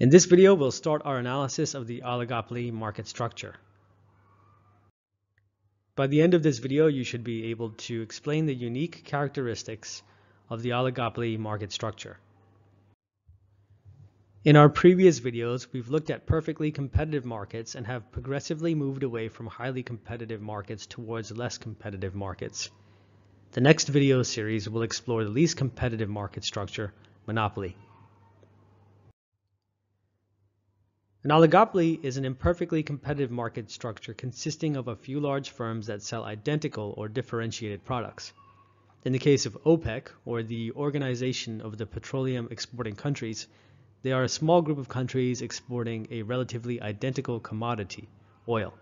In this video, we'll start our analysis of the oligopoly market structure. By the end of this video, you should be able to explain the unique characteristics of the oligopoly market structure. In our previous videos, we've looked at perfectly competitive markets and have progressively moved away from highly competitive markets towards less competitive markets. The next video series will explore the least competitive market structure, monopoly. An oligopoly is an imperfectly competitive market structure consisting of a few large firms that sell identical or differentiated products. In the case of OPEC, or the Organization of the Petroleum Exporting Countries, they are a small group of countries exporting a relatively identical commodity, oil.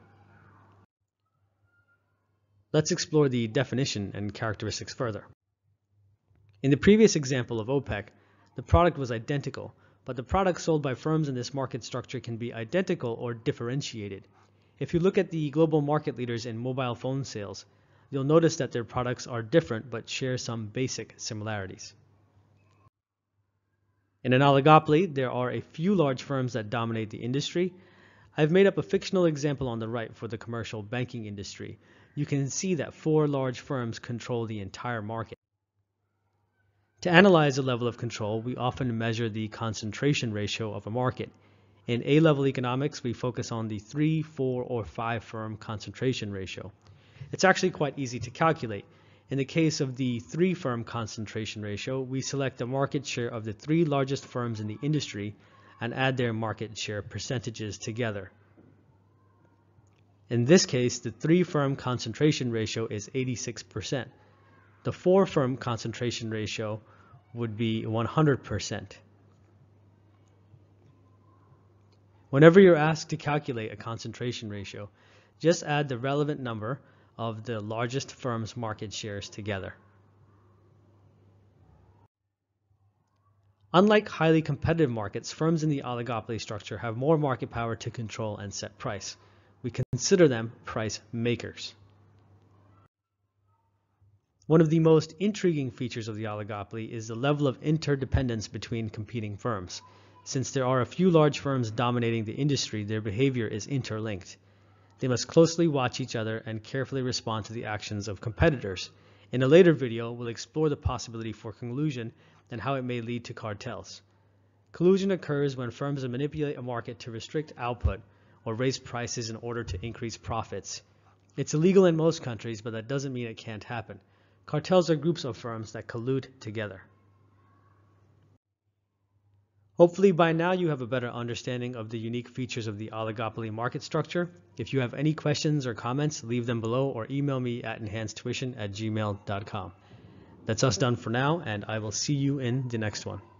Let's explore the definition and characteristics further. In the previous example of OPEC, the product was identical, but the products sold by firms in this market structure can be identical or differentiated. If you look at the global market leaders in mobile phone sales, you'll notice that their products are different but share some basic similarities. In an oligopoly, there are a few large firms that dominate the industry. I've made up a fictional example on the right for the commercial banking industry. You can see that 4 large firms control the entire market. To analyze the level of control, we often measure the concentration ratio of a market. In A-level economics, we focus on the 3, 4, or 5 firm concentration ratio. It's actually quite easy to calculate. In the case of the 3 firm concentration ratio, we select the market share of the 3 largest firms in the industry and add their market share percentages together. In this case, the 3 firm concentration ratio is 86%. The 4 firm concentration ratio would be 100%. Whenever you're asked to calculate a concentration ratio, just add the relevant number of the largest firm's market shares together. Unlike highly competitive markets, firms in the oligopoly structure have more market power to control and set price. We consider them price makers. One of the most intriguing features of the oligopoly is the level of interdependence between competing firms. Since there are a few large firms dominating the industry, their behavior is interlinked. They must closely watch each other and carefully respond to the actions of competitors. In a later video, we'll explore the possibility for collusion and how it may lead to cartels. Collusion occurs when firms manipulate a market to restrict output or raise prices in order to increase profits. It's illegal in most countries, but that doesn't mean it can't happen. Cartels are groups of firms that collude together. Hopefully by now you have a better understanding of the unique features of the oligopoly market structure. If you have any questions or comments, leave them below or email me at EnhanceTuition@gmail.com. That's us done for now, and I will see you in the next one.